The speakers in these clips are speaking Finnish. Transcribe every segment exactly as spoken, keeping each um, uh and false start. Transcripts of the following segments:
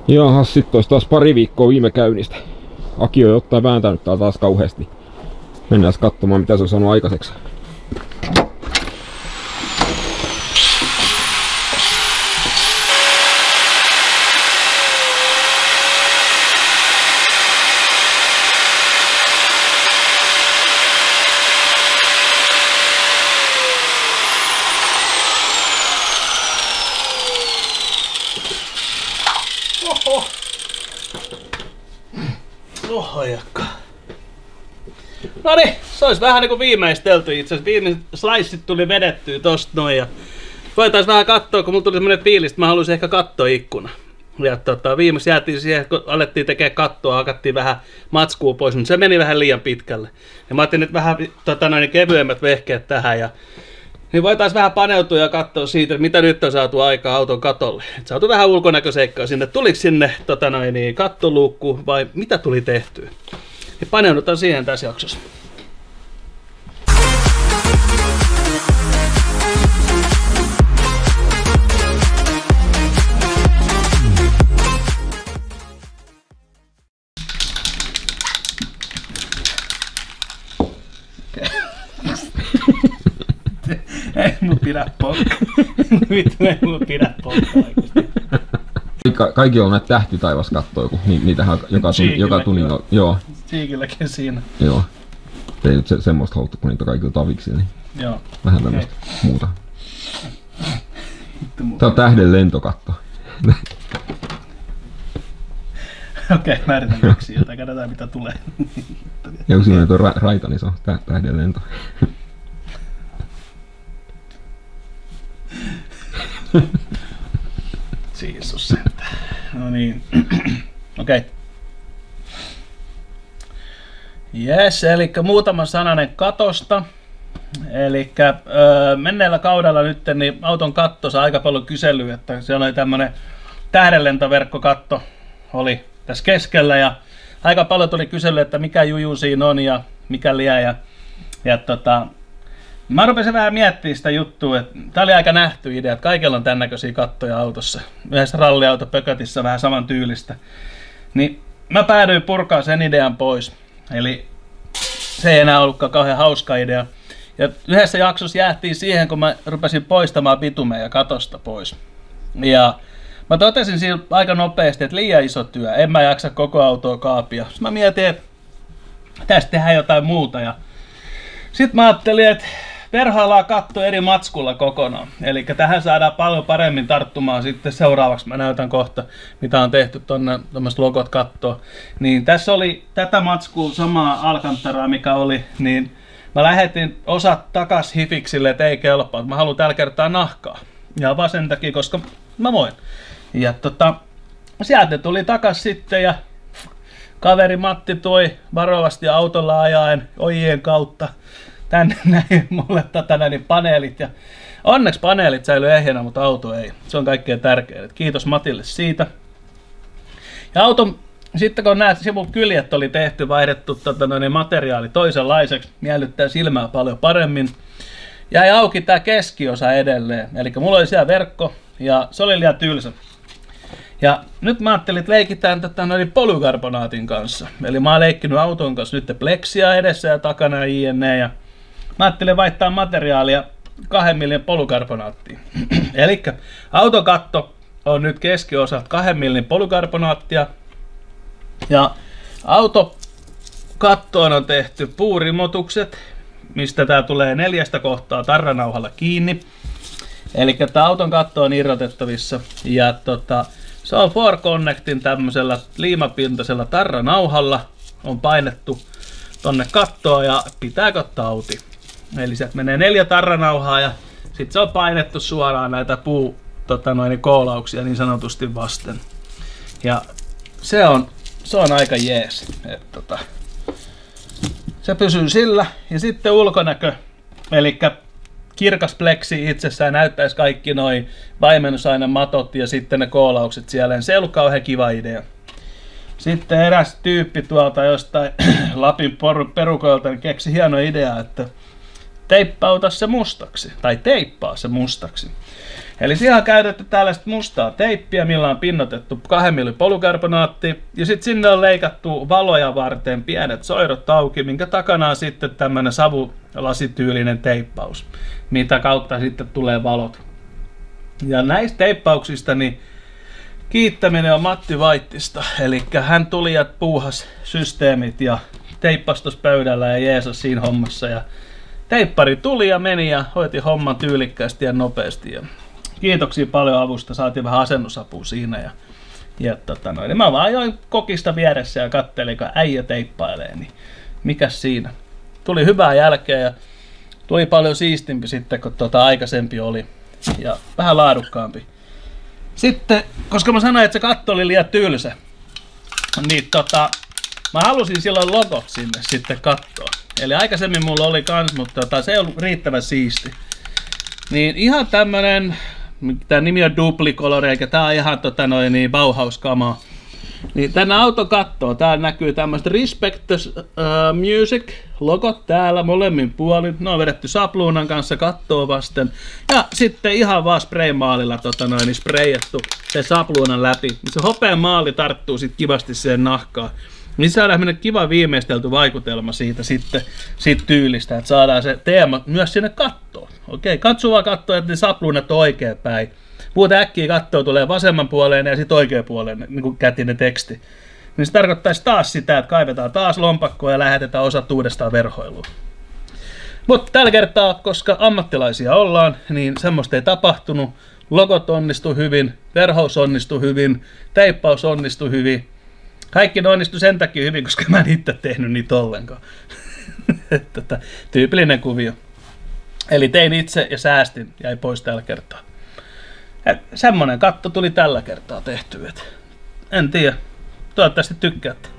Jaha, sit ois taas pari viikkoa viime käynnistä. Aki on jotain vääntänyt täällä taas kauheasti. Mennään katsomaan mitä se on saanut aikaiseksi. Oho! Oho jakka. Noniin, se olisi vähän niinku viimeistelty itse asiassa. Viimeiset sliceit tuli vedettyä tosta noin ja voitais vähän katsoa, kun mulla tuli semmonen fiilis, että mä haluaisin ehkä katsoa ikkuna. Ja tota, viimeksi jäätiin siihen, kun alettiin tekee kattoa, hakattiin vähän matskua pois, mutta se meni vähän liian pitkälle. Ja mä otin nyt vähän tota, noin kevyemmät vehkeet tähän ja niin voitais vähän paneutua ja katsoa siitä, mitä nyt on saatu aikaa auton katolle. Et saatu vähän ulkonäköseikkaa sinne. Tuliko sinne tota noin, niin, kattoluukku vai mitä tuli tehtyä? Ja paneudutaan siihen tässä jaksossa. Ei mun pidä pokkaa. Vittu, ei mun pidä pokkaa oikeesti. Ka kaikilla on näitä tähtitaivas kattoja, kun ni niitähän joka, tuni, joka tunnin on. Joo. Siikilläkin siinä. Joo. Ei nyt se, semmoista haluttu, kun niitä kaikilla taviksi, niin joo. Vähän tämmöistä okay. Muuta. Tää on tähden lentokatto. Okei, okay, mä yritän keksiä jotain, katsotaan mitä tulee. Ja kun siinä on ra raita, niin se on tähden lento. Siisus sentään. No niin. Okei. Okay. Jes, eli muutama sananen katosta. Eli öö, menneellä kaudella nyt niin auton katto saa aika paljon kyselyä, että siellä oli tämmönen tähdenlentoverkkokatto oli tässä keskellä ja aika paljon tuli kyselyä, että mikä juju siinä on ja mikä liä ja, ja tota, mä rupesin vähän miettimään sitä juttua, että tää oli aika nähty idea, että kaikilla on tän näköisiä kattoja autossa. Yhdessä ralliautopökötissä vähän saman tyylistä. Niin mä päädyin purkaa sen idean pois. Eli se ei enää ollutkaan kauhean hauska idea. Ja yhdessä jaksossa jäätiin siihen, kun mä rupesin poistamaan bitumeja katosta pois. Ja mä totesin siinä aika nopeasti, että liian iso työ, en mä jaksa koko autoa kaapia. Sitten mä mietin, että tästä tehdään jotain muuta. Ja sitten mä ajattelin, että verhoillaan katto eri matskulla kokonaan. Eli tähän saadaan paljon paremmin tarttumaan sitten seuraavaksi. Mä näytän kohta, mitä on tehty tonne tommoset logot kattoon. Niin tässä oli tätä matskua, samaa Alcantaraa mikä oli, niin mä lähetin osat takas hifiksille, että ei kelpaa. Mä haluan tällä kertaa nahkaa. Ja vaan sen takia, koska mä voin. Ja tota, sieltä tuli takas sitten ja kaveri Matti toi varovasti autolla ajaen ojien kautta tänne näin mulle tota, näin, paneelit ja onneksi paneelit säilyi ehjänä, mutta auto ei. Se on kaikkein tärkeintä. Kiitos Matille siitä. Ja auton, sitten kun näet sivun kyljet oli tehty, vaihdettu tota, noin, materiaali toisenlaiseksi, miellyttää silmää paljon paremmin. Jäi auki tää keskiosa edelleen. Eli mulla oli siellä verkko ja se oli liian tylsä. Ja nyt mä ajattelin, että leikitään tätä noin polykarbonaatin kanssa. Eli mä oon leikkinyt auton kanssa nyt pleksia edessä ja takana ja jne. Ja mä ajattelin vaihtaa materiaalia kahden millin polykarbonaattiin. Eli autokatto on nyt keskiosat kahden millin polykarbonaattia. Ja autokattoon on tehty puurimotukset, mistä tää tulee neljästä kohtaa tarranauhalla kiinni. Eli tää auton katto on irrotettavissa. Ja tota, se on Four Connectin tämmöisellä liimapintaisella tarranauhalla on painettu tonne kattoon ja pitää ottaa auti. Eli sieltä menee neljä tarranauhaa ja sitten se on painettu suoraan näitä puu tota noin, koolauksia niin sanotusti vasten. Ja se on, se on aika jees. Et, tota, se pysyy sillä ja sitten ulkonäkö, eli kirkas pleksi itsessään näyttäisi kaikki noin vaimennusaine matot ja sitten ne koolaukset siellä. Se ei ollut kauhean kiva idea. Sitten eräs tyyppi tuolta jostain Lapin perukoilta niin keksi hieno idea, että teippauta se mustaksi. Tai teippaa se mustaksi. Eli siihen on käytetty tällaista mustaa teippiä, millä on pinnotettu kahden millin polykarbonaatti, ja sitten sinne on leikattu valoja varten pienet soirot auki, minkä takana on sitten tämmöinen savulasityylinen teippaus, mitä kautta sitten tulee valot. Ja näistä teippauksista niin kiittäminen on Matti Vaittista, eli hän tuli ja puuhas systeemit ja teippasi tuossa pöydällä ja jeesas siinä hommassa. Ja teippari tuli ja meni ja hoiti homman tyylikkäästi ja nopeasti. Ja kiitoksia paljon avusta, saatiin vähän asennusapua siinä. Ja, ja tota noin, mä vaan ajoin kokista vieressä ja kattelin, kun äijä teippailee, niin mikäs siinä. Tuli hyvää jälkeä ja tuli paljon siistimpi sitten, kun tota aikaisempi oli. Ja vähän laadukkaampi. Sitten, koska mä sanoin, että se katto oli liian tylsä, niin tota, mä halusin silloin logot sinne sitten kattoon. Eli aikaisemmin mulla oli kans, mutta tota, se ei ollut riittävän siisti. Niin ihan tämmönen, tää nimi on Duplicolor, eikä tää on ihan tota noin niin Bauhaus-kamaa. Niin tänne auton kattoon, täällä näkyy tämmöistä Respect the uh, Music logot täällä molemmin puolin. Ne on vedetty sapluunan kanssa kattoa vasten. Ja sitten ihan vaan spraymaalilla tota noin, niin sprayattu se sapluunan läpi. Se hopean maali tarttuu sit kivasti siihen nahkaan. Niin saadaan mennä kiva viimeistelty vaikutelma siitä sitten siitä tyylistä, että saadaan se teema myös sinne kattoon. Okei, katso vaan katsoa, että ne sapluunat on oikein päin. Muuten äkkiä kattoa tulee vasemman puoleen ja sitten oikean puoleen niin kuin kätinen teksti. Niin se tarkoittaisi taas sitä, että kaivetaan taas lompakkoa ja lähetetään osat uudestaan verhoiluun. Mutta tällä kertaa, koska ammattilaisia ollaan, niin semmoista ei tapahtunut. Logot onnistu hyvin, verhous onnistu hyvin, teippaus onnistu hyvin. Kaikki ne onnistu sen takia hyvin, koska mä en itse tehnyt niitä ollenkaan. Tätä, tyypillinen kuvio. Eli tein itse ja säästin, jäi pois tällä kertaa. Et semmonen katto tuli tällä kertaa tehtyä. En tiedä. Toivottavasti tykkäätte.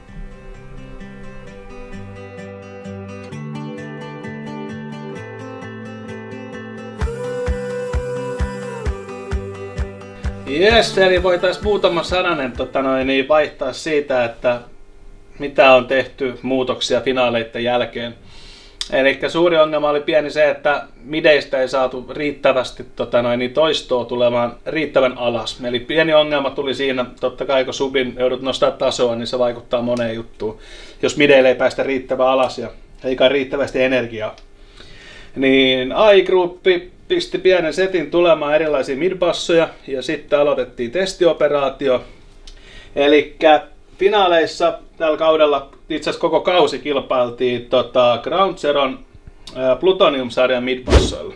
Jes, eli voitaisiin muutama sananen tota noin, niin vaihtaa siitä, että mitä on tehty muutoksia finaaleiden jälkeen. Eli suuri ongelma oli pieni se, että mideistä ei saatu riittävästi tota noin, niin toistoa tulemaan riittävän alas. Eli pieni ongelma tuli siinä, totta kai kun subin joudut nostaa tasoa, niin se vaikuttaa moneen juttuun. Jos mideille ei päästä riittävän alas ja eikä riittävästi energiaa. Niin iGroup pisti pienen setin tulemaan erilaisia midbassoja ja sitten aloitettiin testioperaatio. Eli finaaleissa tällä kaudella itse asiassa koko kausi kilpailtiin tota, Ground Zeron äh, Plutonium-sarjan midbassoilla.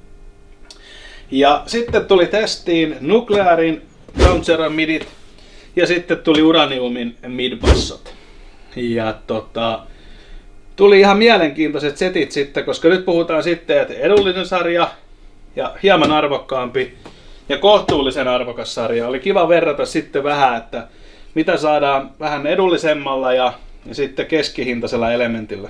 Ja sitten tuli testiin Nuclearin Ground Zeron midit ja sitten tuli Uraniumin midbassot. Ja tota, tuli ihan mielenkiintoiset setit sitten, koska nyt puhutaan sitten, että edullinen sarja ja hieman arvokkaampi ja kohtuullisen arvokas sarja. Oli kiva verrata sitten vähän, että mitä saadaan vähän edullisemmalla ja, ja sitten keskihintaisella elementillä.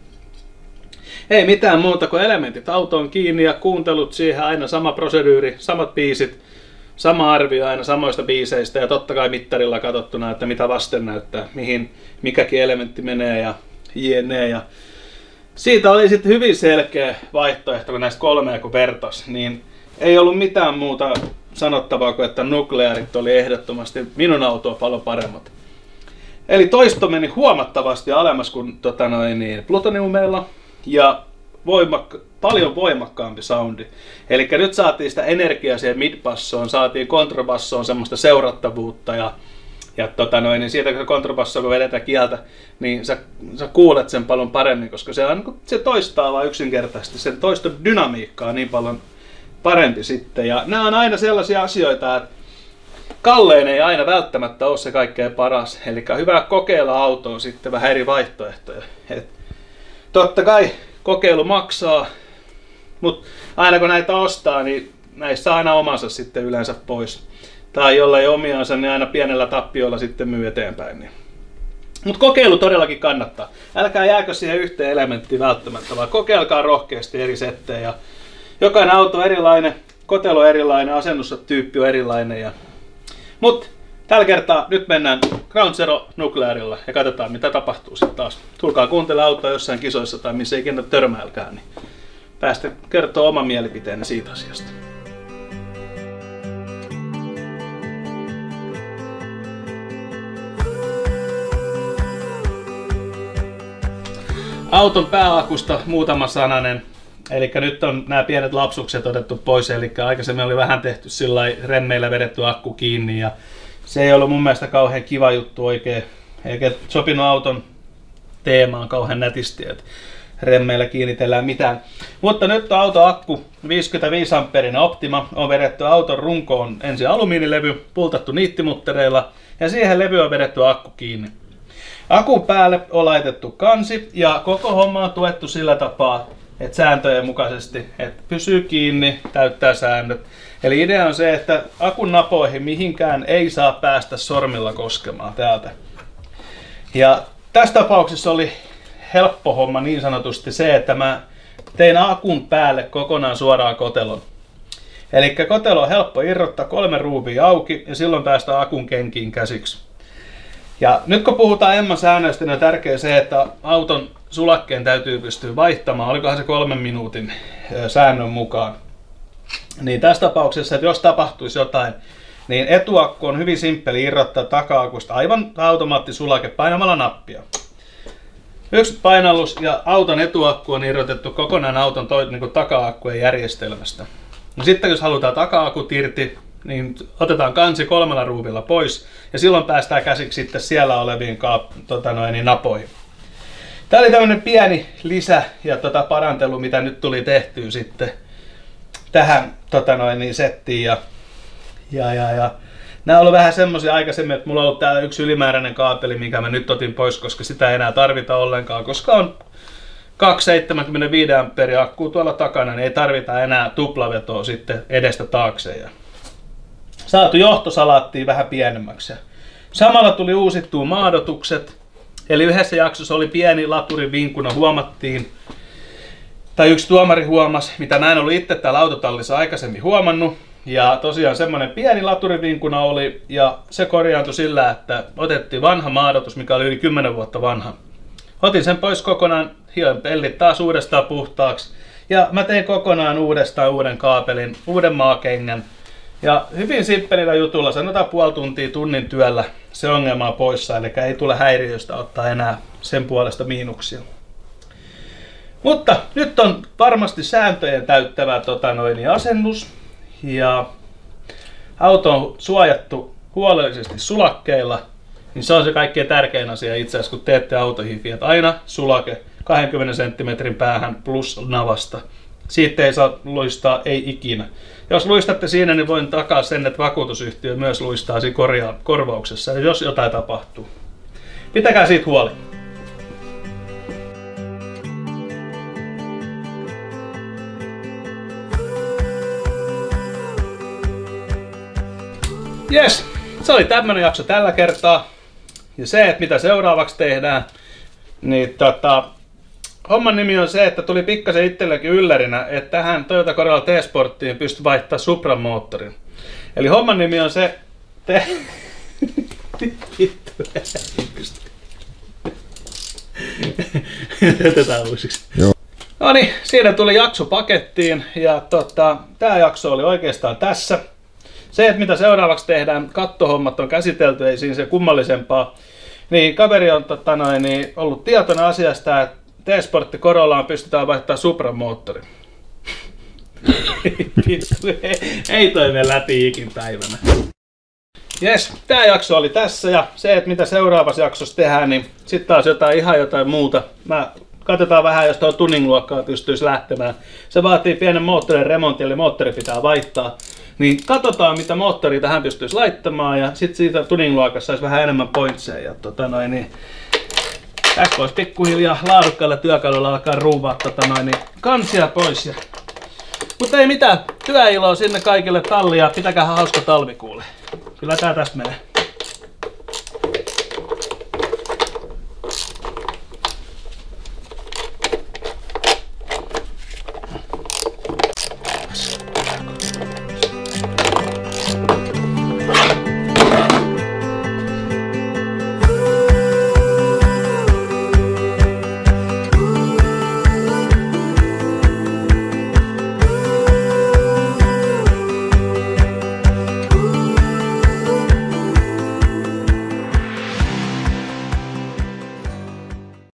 Ei mitään muuta kuin elementit autoon kiinni ja kuuntelut siihen, aina sama proseduuri, samat biisit, sama arvio aina samoista biiseistä ja totta kai mittarilla katsottuna, että mitä vasten näyttää, mihin mikäkin elementti menee ja jne. Ja siitä oli sitten hyvin selkeä vaihtoehto, kun näistä kolmea kun vertas, niin ei ollut mitään muuta sanottavaa kuin, että nukleaarit oli ehdottomasti minun autoa paljon paremmat. Eli toisto meni huomattavasti alemmas kuin tota noin, niin, plutoniumeilla ja voimakka- paljon voimakkaampi soundi. Eli nyt saatiin sitä energiaa siihen midbassoon, saatiin kontrabassoon semmoista seurattavuutta ja, ja tota noin, niin siitä kun kontrabassoa kun vedetään kieltä, niin sä, sä kuulet sen paljon paremmin, koska se, on, se toistaa vaan yksinkertaisesti, sen toiston dynamiikka on niin paljon parempi sitten. Ja nämä on aina sellaisia asioita, että kallein ei aina välttämättä ole se kaikkein paras. Eli hyvä kokeilla autoa sitten vähän eri vaihtoehtoja. Et totta kai kokeilu maksaa, mutta aina kun näitä ostaa, niin näissä saa aina omansa sitten yleensä pois. Tai jollei omiansa, niin aina pienellä tappiolla sitten myy eteenpäin. Niin. Mutta kokeilu todellakin kannattaa. Älkää jääkö siihen yhteen elementtiin välttämättä, vaan kokeilkaa rohkeasti eri settejä. Jokainen auto on erilainen, kotelo on erilainen, asennustyyppi on erilainen. Ja... Mutta tällä kertaa nyt mennään Ground Zero Nuclearilla ja katsotaan mitä tapahtuu sitten taas. Tulkaa kuuntelemaan autoa jossain kisoissa tai missä ikinä törmäilkään, niin päästä kertoa oman mielipiteenne siitä asiasta. Auton pääakusta muutama sananen. Eli nyt on nämä pienet lapsukset otettu pois, eli aikaisemmin oli vähän tehty sillä remmeillä vedetty akku kiinni ja se ei ollut mun mielestä kauhean kiva juttu oikein, eikä sopinut auton teemaan kauhean nätisti, että remmeillä kiinnitellään mitään. Mutta nyt on auton akku viisikymmentäviisi ampeerinen Optima, on vedetty auton runkoon ensin alumiinilevy, pultattu niittimuttereilla ja siihen levy on vedetty akku kiinni. Akun päälle on laitettu kansi ja koko homma on tuettu sillä tapaa, että sääntöjen mukaisesti, että pysyy kiinni, täyttää säännöt. Eli idea on se, että akun napoihin mihinkään ei saa päästä sormilla koskemaan täältä. Ja tässä tapauksessa oli helppo homma niin sanotusti se, että mä tein akun päälle kokonaan suoraan kotelon. Eli kotelo on helppo irrottaa, kolme ruuvia auki ja silloin päästään akun kenkiin käsiksi. Ja nyt kun puhutaan Emman säännöistä, niin on tärkeää se, että auton sulakkeen täytyy pystyä vaihtamaan, olikohan se kolmen minuutin säännön mukaan. Niin tässä tapauksessa, että jos tapahtuisi jotain, niin etuakku on hyvin simppeli irrottaa taka-akusta aivan automaattisulake painamalla nappia. Yksi painallus ja auton etuakku on irrotettu kokonaan auton toi, niin kuin taka-akkujen järjestelmästä. No sitten jos halutaan taka-akut irti, niin otetaan kansi kolmella ruuvilla pois ja silloin päästään käsiksi sitten siellä oleviin kaap, tota noin, niin napoihin. Tämä oli tämmöinen pieni lisä ja tota parantelu, mitä nyt tuli tehtyä sitten tähän tota noin, niin settiin. Ja, ja, ja, ja. Nämä on ollut vähän semmoisia aikaisemmin, että mulla on ollut täällä yksi ylimääräinen kaapeli, minkä mä nyt otin pois, koska sitä ei enää tarvita ollenkaan, koska on kaksisataaseitsemänkymmentäviisi ampeeria akkuu tuolla takana, niin ei tarvita enää tuplavetoa sitten edestä taakse. Ja saatu johtosalaattiin vähän pienemmäksi. Samalla tuli uusittua maadotukset. Eli yhdessä jaksossa oli pieni laturin vinkuna, huomattiin, tai yksi tuomari huomasi, mitä mä en ollut itse täällä autotallissa aikaisemmin huomannut. Ja tosiaan semmoinen pieni laturin vinkuna oli, ja se korjaantui sillä, että otettiin vanha maadotus, mikä oli yli kymmenen vuotta vanha. Otin sen pois kokonaan, hioin pellit taas uudestaan puhtaaksi, ja mä tein kokonaan uudestaan uuden kaapelin, uuden maakengän. Ja hyvin simppelillä jutulla, sanotaan puoli tuntia tunnin työllä, se ongelma on poissa, eli ei tule häiriöistä ottaa enää sen puolesta miinuksia. Mutta nyt on varmasti sääntöjen täyttävä tota noin, asennus ja auto on suojattu huolellisesti sulakkeilla, niin se on se kaikkein tärkein asia itse asiassa, kun teette autohifiä, että aina sulake kaksikymmentä senttimetrin päähän plus navasta. Siitä ei saa luistaa, ei ikinä. Jos luistatte siinä, niin voin takaa sen, että vakuutusyhtiö myös luistaa siinä korjaa, korvauksessa, jos jotain tapahtuu. Pitäkää siitä huoli. Jes, se oli tämmönen jakso tällä kertaa. Ja se, että mitä seuraavaksi tehdään, niin tota... Homman nimi on se, että tuli pikkasen itselläkin yllärinä, että tähän Toyota Corolla T-Sporttiin pystyi vaihtamaan Supran moottorin. Eli homman nimi on se... Te... Vittu, ei pysty. Jätetään uusiksi. No niin, siinä tuli jakso pakettiin ja tota, tää jakso oli oikeastaan tässä. Se, että mitä seuraavaksi tehdään, kattohommat on käsitelty, ei siinä se kummallisempaa. Niin kaveri on tota noin, niin ollut tietoinen asiasta, että T-Sportti Corollaan pystytään vaihtamaan Supran moottori. ei, ei toimi läpi ikin päivänä. Jes, tää jakso oli tässä ja se, että mitä seuraavassa jaksossa tehdään, niin sitten taas jotain ihan jotain muuta. Mä katsotaan vähän, jos tuo tuning-luokkaa pystyisi lähtemään. Se vaatii pienen moottorin remontin, eli moottori pitää vaihtaa. Niin katsotaan, mitä moottoria tähän pystyisi laittamaan ja sitten siitä tuning-luokassa saisi vähän enemmän pointseja. Ja tota noin, niin tässä voisi pikkuhiljaa laadukkailla työkaluilla alkaa ruuvaa tota noin, niin kansia pois. Ja... Mutta ei mitään, työiloa sinne kaikille tallia, pitäkää hauska talvi kuule. Kyllä tää tästä menee.